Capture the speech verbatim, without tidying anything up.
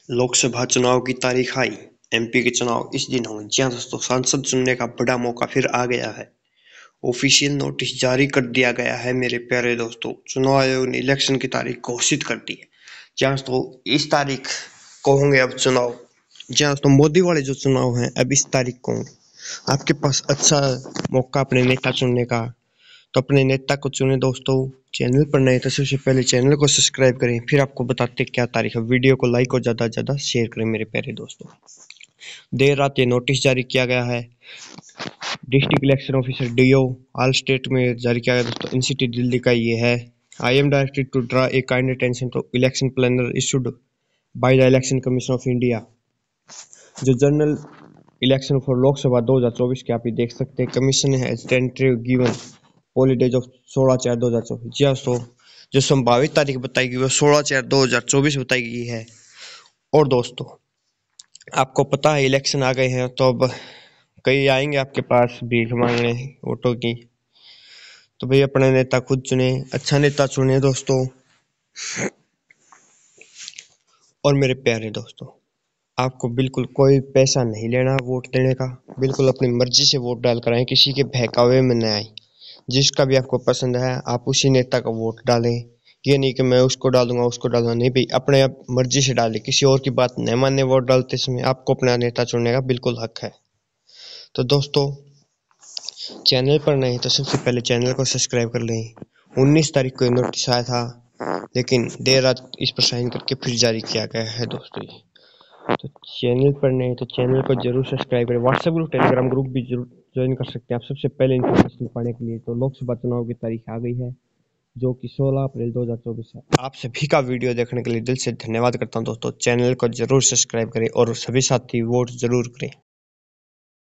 लोकसभा चुनाव की तारीख आई। एमपी के चुनाव इस दिन होंगे। जी हाँ दोस्तों, सांसद चुनने का बड़ा मौका फिर आ गया है। ऑफिशियल नोटिस जारी कर दिया गया है मेरे प्यारे दोस्तों। चुनाव आयोग ने इलेक्शन की तारीख घोषित कर दी है। जी हाँ दोस्तों, इस तारीख को होंगे अब चुनाव। जी हाँ दोस्तों, मोदी वाले जो चुनाव हैं अब इस तारीख को होंगे। आपके पास अच्छा मौका अपने नेता चुनने का, तो अपने नेता को चुने दोस्तों। चैनल पर नए तो सबसे पहले चैनल को सब्सक्राइब करें, फिर आपको बताते क्या तारीख है। वीडियो को लाइक और ज़्यादा से ज़्यादा शेयर करें मेरे प्यारे दोस्तों। देर रात ये नोटिस जारी किया गया है। District election officer DO all state में जारी किया गया दोस्तों। एनसीटी दिल्ली का ये है। I am directed to draw a kind attention to election planner issued by the election commission of India. जो जनरल इलेक्शन फॉर लोकसभा दो हज़ार चौबीस के आप ये देख सकते हैं। कमीशन है टेंटेटिव गिवन हॉलीडेज ऑफ सोलह चार दो हजार चौबीस। जी हाँ दोस्तों, जो संभावित तारीख बताई गई वो सोलह चार दो हजार चौबीस बताई गई है। और दोस्तों, आपको पता है इलेक्शन आ गए हैं, तो अब कई आएंगे आपके पास भीख मांगने वोटों की। तो भाई अपने नेता खुद चुने, अच्छा नेता चुने दोस्तों। और मेरे प्यारे दोस्तों, आपको बिल्कुल कोई पैसा नहीं लेना वोट देने का। बिल्कुल अपनी मर्जी से वोट डाल कर आए, किसी के बहकावे में न आए। जिसका भी आपको पसंद है आप उसी नेता का वोट डालें। ये नहीं कि मैं उसको डालूंगा उसको डालूंगा, नहीं भाई, अपने आप मर्जी से डालें। किसी और की बात न माने वोट डालते समय। आपको अपना नेता चुनने का बिल्कुल हक है। तो दोस्तों, चैनल पर नहीं तो सबसे पहले चैनल को सब्सक्राइब कर लें। उन्नीस तारीख को नोटिस आया था, लेकिन देर रात इस पर साइन करके फिर जारी किया गया है दोस्तों। तो चैनल पर नहीं तो चैनल को जरूर सब्सक्राइब करें। व्हाट्सएप ग्रुप, टेलीग्राम ग्रुप भी जरूर ज्वाइन कर सकते हैं आप सबसे पहले इन्फॉर्मेशन पाने के लिए। तो लोकसभा चुनाव की तारीख आ गई है, जो कि सोलह अप्रैल दो हज़ार चौबीस है। आप सभी का वीडियो देखने के लिए दिल से धन्यवाद करता हूं दोस्तों। चैनल को जरूर सब्सक्राइब करें और सभी साथी वोट जरूर करें।